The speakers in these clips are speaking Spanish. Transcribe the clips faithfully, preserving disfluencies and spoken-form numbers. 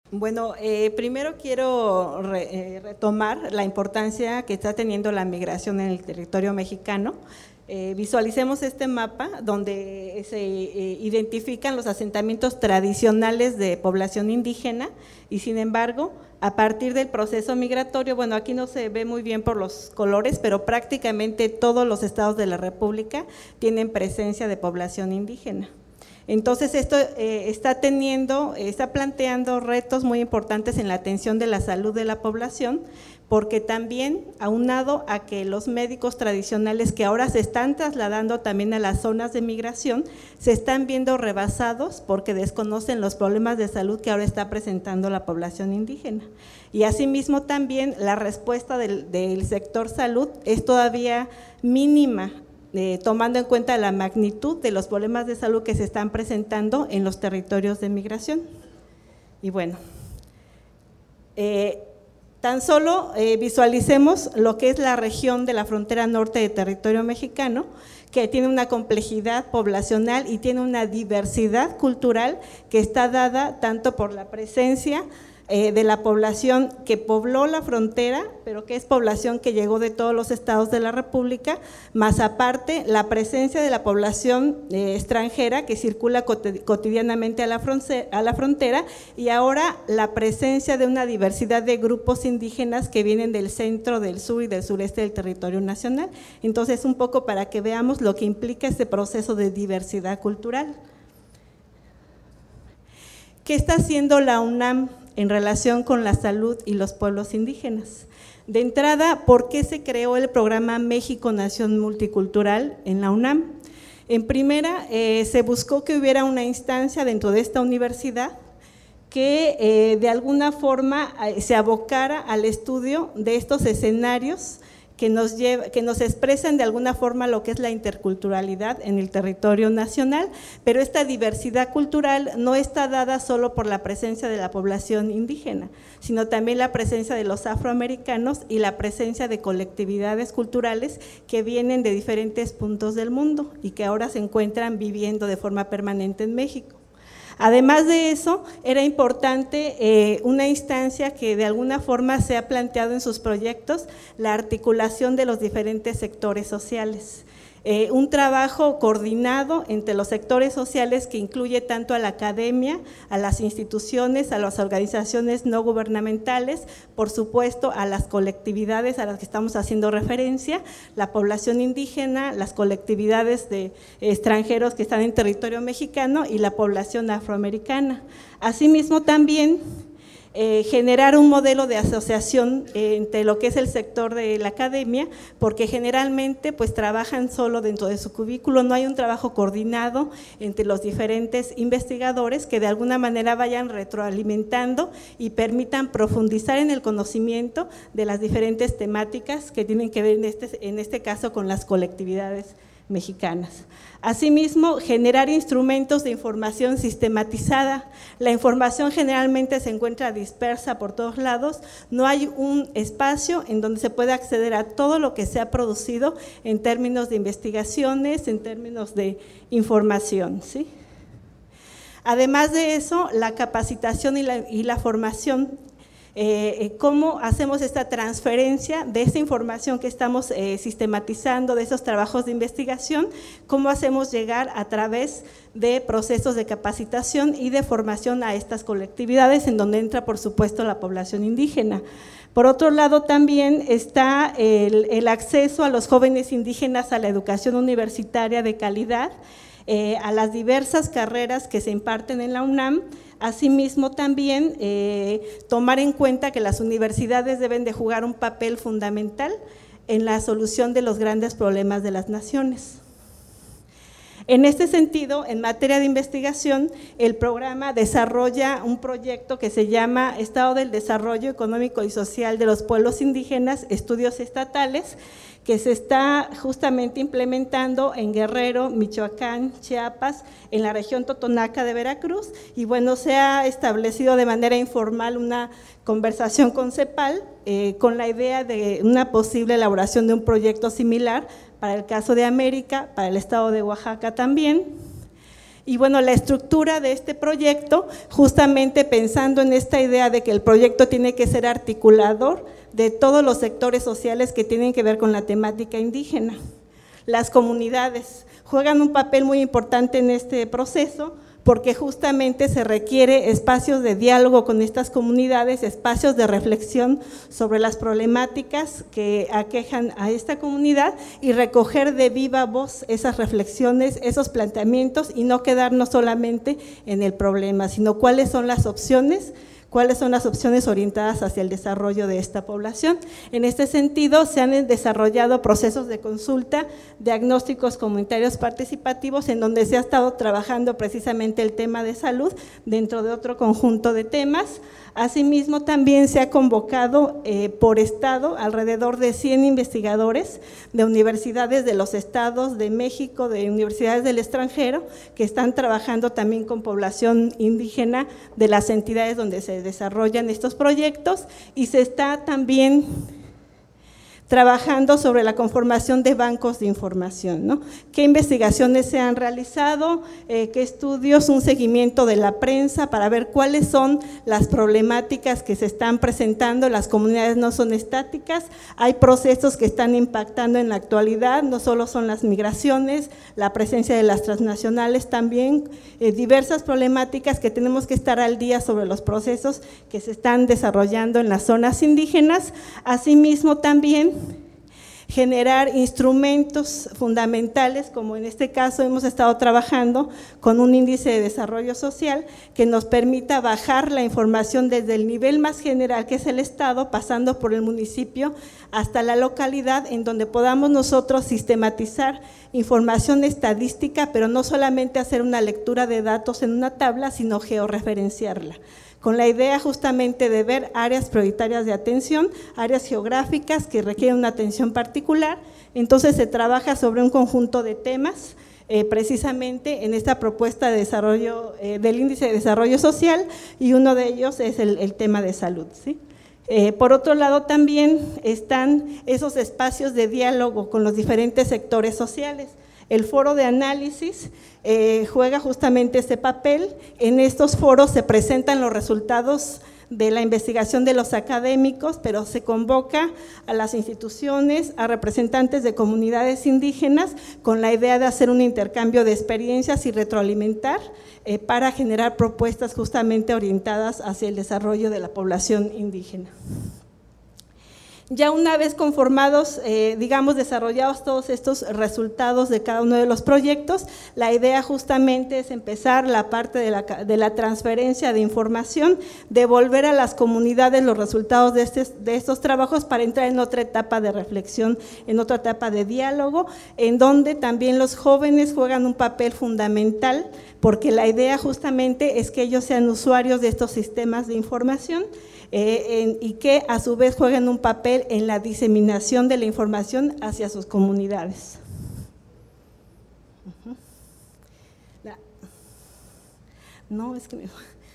Bueno, eh, primero quiero re, eh, retomar la importancia que está teniendo la migración en el territorio mexicano. Eh, visualicemos este mapa donde se eh, identifican los asentamientos tradicionales de población indígena y sin embargo, a partir del proceso migratorio, bueno, aquí no se ve muy bien por los colores, pero prácticamente todos los estados de la República tienen presencia de población indígena. Entonces, esto eh, está teniendo, está planteando retos muy importantes en la atención de la salud de la población, porque también, aunado a que los médicos tradicionales que ahora se están trasladando también a las zonas de migración, se están viendo rebasados porque desconocen los problemas de salud que ahora está presentando la población indígena. Y asimismo también la respuesta del, del sector salud es todavía mínima, Eh, tomando en cuenta la magnitud de los problemas de salud que se están presentando en los territorios de migración. Y bueno, eh, tan solo eh, visualicemos lo que es la región de la frontera norte del territorio mexicano, que tiene una complejidad poblacional y tiene una diversidad cultural que está dada tanto por la presencia Eh, de la población que pobló la frontera, pero que es población que llegó de todos los estados de la República, más aparte la presencia de la población eh, extranjera que circula cotidianamente a la, a la frontera y ahora la presencia de una diversidad de grupos indígenas que vienen del centro, del sur y del sureste del territorio nacional. Entonces, un poco para que veamos lo que implica este proceso de diversidad cultural. ¿Qué está haciendo la UNAM en relación con la salud y los pueblos indígenas? De entrada, ¿por qué se creó el programa México Nación Multicultural en la UNAM? En primera, eh, se buscó que hubiera una instancia dentro de esta universidad que eh, de alguna forma eh, se abocara al estudio de estos escenarios que nos, lleva, que nos expresan de alguna forma lo que es la interculturalidad en el territorio nacional, pero esta diversidad cultural no está dada solo por la presencia de la población indígena, sino también la presencia de los afroamericanos y la presencia de colectividades culturales que vienen de diferentes puntos del mundo y que ahora se encuentran viviendo de forma permanente en México. Además de eso, era importante eh, una instancia que de alguna forma se ha planteado en sus proyectos, la articulación de los diferentes sectores sociales. Eh, un trabajo coordinado entre los sectores sociales que incluye tanto a la academia, a las instituciones, a las organizaciones no gubernamentales, por supuesto a las colectividades a las que estamos haciendo referencia, la población indígena, las colectividades de extranjeros que están en territorio mexicano y la población afroamericana. Asimismo también Eh, generar un modelo de asociación eh, entre lo que es el sector de la academia, porque generalmente pues trabajan solo dentro de su cubículo, no hay un trabajo coordinado entre los diferentes investigadores que de alguna manera vayan retroalimentando y permitan profundizar en el conocimiento de las diferentes temáticas que tienen que ver en este, en este caso con las colectividades mexicanas. Asimismo, generar instrumentos de información sistematizada. La información generalmente se encuentra dispersa por todos lados, no hay un espacio en donde se pueda acceder a todo lo que se ha producido en términos de investigaciones, en términos de información, ¿sí? Además de eso, la capacitación y la, y la formación. Eh, cómo hacemos esta transferencia de esta información que estamos eh, sistematizando, de esos trabajos de investigación, cómo hacemos llegar a través de procesos de capacitación y de formación a estas colectividades, en donde entra por supuesto la población indígena. Por otro lado también está el, el acceso a los jóvenes indígenas a la educación universitaria de calidad, eh, a las diversas carreras que se imparten en la UNAM. Asimismo también eh, tomar en cuenta que las universidades deben de jugar un papel fundamental en la solución de los grandes problemas de las naciones. En este sentido, en materia de investigación, el programa desarrolla un proyecto que se llama Estado del Desarrollo Económico y Social de los Pueblos Indígenas, Estudios Estatales, que se está justamente implementando en Guerrero, Michoacán, Chiapas, en la región Totonaca de Veracruz, y bueno, se ha establecido de manera informal una conversación con CEPAL eh, con la idea de una posible elaboración de un proyecto similar para el caso de América, para el estado de Oaxaca también. Y bueno, la estructura de este proyecto, justamente pensando en esta idea de que el proyecto tiene que ser articulador de todos los sectores sociales que tienen que ver con la temática indígena. Las comunidades juegan un papel muy importante en este proceso, porque justamente se requiere espacios de diálogo con estas comunidades, espacios de reflexión sobre las problemáticas que aquejan a esta comunidad y recoger de viva voz esas reflexiones, esos planteamientos y no quedarnos solamente en el problema, sino cuáles son las opciones, cuáles son las opciones orientadas hacia el desarrollo de esta población. En este sentido, se han desarrollado procesos de consulta, diagnósticos comunitarios participativos, en donde se ha estado trabajando precisamente el tema de salud dentro de otro conjunto de temas. Asimismo, también se ha convocado eh, por estado alrededor de cien investigadores de universidades de los estados de México, de universidades del extranjero, que están trabajando también con población indígena de las entidades donde se desarrollan estos proyectos, y se está también trabajando sobre la conformación de bancos de información, ¿no? ¿Qué investigaciones se han realizado? Eh, ¿Qué estudios? Un seguimiento de la prensa para ver cuáles son las problemáticas que se están presentando. Las comunidades no son estáticas, hay procesos que están impactando en la actualidad, no solo son las migraciones, la presencia de las transnacionales también, eh, diversas problemáticas que tenemos que estar al día sobre los procesos que se están desarrollando en las zonas indígenas. Asimismo, también generar instrumentos fundamentales, como en este caso hemos estado trabajando con un índice de desarrollo social que nos permita bajar la información desde el nivel más general, que es el estado, pasando por el municipio hasta la localidad, en donde podamos nosotros sistematizar información estadística, pero no solamente hacer una lectura de datos en una tabla, sino georreferenciarla, con la idea justamente de ver áreas prioritarias de atención, áreas geográficas que requieren una atención particular. Entonces se trabaja sobre un conjunto de temas, eh, precisamente en esta propuesta de desarrollo eh, del índice de desarrollo social, y uno de ellos es el, el tema de salud, ¿sí? Eh, por otro lado, también están esos espacios de diálogo con los diferentes sectores sociales. El foro de análisis eh, juega justamente ese papel. En estos foros se presentan los resultados de la investigación de los académicos, pero se convoca a las instituciones, a representantes de comunidades indígenas, con la idea de hacer un intercambio de experiencias y retroalimentar eh, para generar propuestas justamente orientadas hacia el desarrollo de la población indígena. Ya una vez conformados, eh, digamos, desarrollados todos estos resultados de cada uno de los proyectos, la idea justamente es empezar la parte de la, de la transferencia de información, devolver a las comunidades los resultados de, este, de estos trabajos para entrar en otra etapa de reflexión, en otra etapa de diálogo, en donde también los jóvenes juegan un papel fundamental, porque la idea justamente es que ellos sean usuarios de estos sistemas de información, Eh, en, y que a su vez jueguen un papel en la diseminación de la información hacia sus comunidades. Uh-huh. la, no, es que me…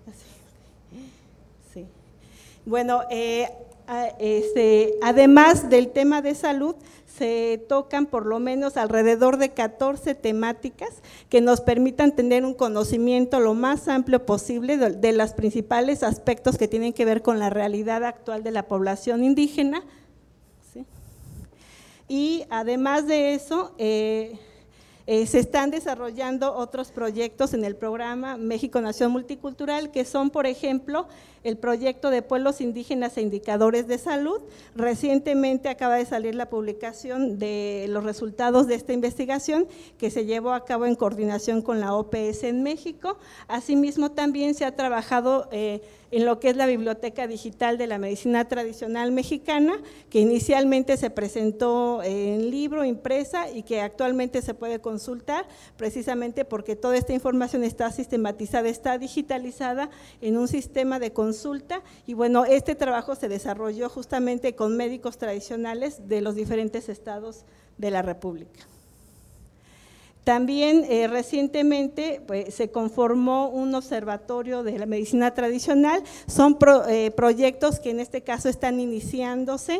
Sí. Bueno, eh, a, este, además del tema de salud, se tocan por lo menos alrededor de catorce temáticas que nos permitan tener un conocimiento lo más amplio posible de, de los principales aspectos que tienen que ver con la realidad actual de la población indígena, ¿sí? Y además de eso, eh, Eh, se están desarrollando otros proyectos en el programa México Nación Multicultural, que son, por ejemplo, el proyecto de pueblos indígenas e indicadores de salud. Recientemente acaba de salir la publicación de los resultados de esta investigación, que se llevó a cabo en coordinación con la O P S en México. Asimismo, también se ha trabajado eh, en lo que es la Biblioteca Digital de la Medicina Tradicional Mexicana, que inicialmente se presentó en libro, impresa, y que actualmente se puede consultar, precisamente porque toda esta información está sistematizada, está digitalizada en un sistema de consulta. Y bueno, este trabajo se desarrolló justamente con médicos tradicionales de los diferentes estados de la República. También eh, recientemente pues, se conformó un observatorio de la medicina tradicional. Son pro, eh, proyectos que en este caso están iniciándose,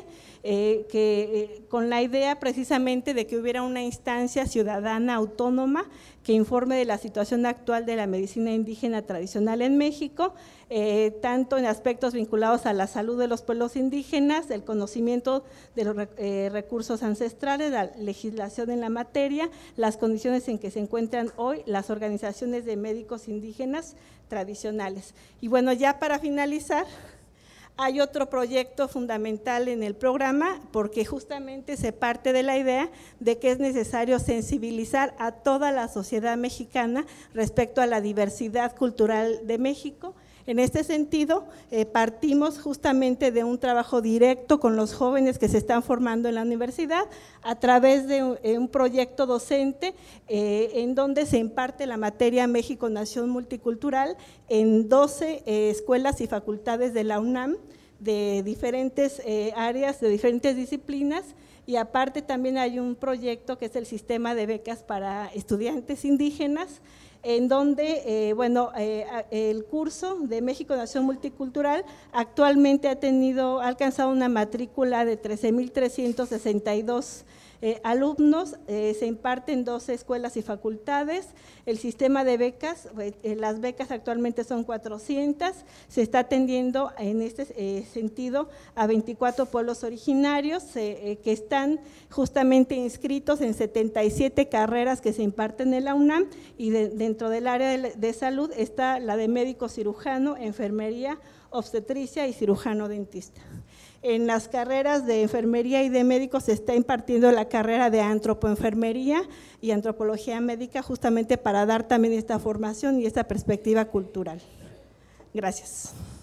eh, que, eh, con la idea precisamente de que hubiera una instancia ciudadana autónoma que informe de la situación actual de la medicina indígena tradicional en México, eh, tanto en aspectos vinculados a la salud de los pueblos indígenas, el conocimiento de los eh, recursos ancestrales, la legislación en la materia, las condiciones en que se encuentran hoy las organizaciones de médicos indígenas tradicionales. Y bueno, ya para finalizar, hay otro proyecto fundamental en el programa, porque justamente se parte de la idea de que es necesario sensibilizar a toda la sociedad mexicana respecto a la diversidad cultural de México. En este sentido, eh, partimos justamente de un trabajo directo con los jóvenes que se están formando en la universidad a través de un, un proyecto docente eh, en donde se imparte la materia México Nación Multicultural en doce eh, escuelas y facultades de la UNAM, de diferentes eh, áreas, de diferentes disciplinas, y aparte también hay un proyecto que es el sistema de becas para estudiantes indígenas, en donde, eh, bueno, eh, el curso de México Nación Multicultural actualmente ha tenido, ha alcanzado una matrícula de trece mil trescientos sesenta y dos eh, alumnos, eh, se imparte en doce escuelas y facultades, el sistema de becas, eh, las becas actualmente son cuatrocientas, se está atendiendo en este eh, sentido a veinticuatro pueblos originarios eh, eh, que están justamente inscritos en setenta y siete carreras que se imparten en la UNAM, y de, dentro del área de, de salud está la de médico cirujano, enfermería, obstetricia y cirujano dentista. En las carreras de enfermería y de médicos se está impartiendo la carrera de antropoenfermería y antropología médica, justamente para dar también esta formación y esta perspectiva cultural. Gracias.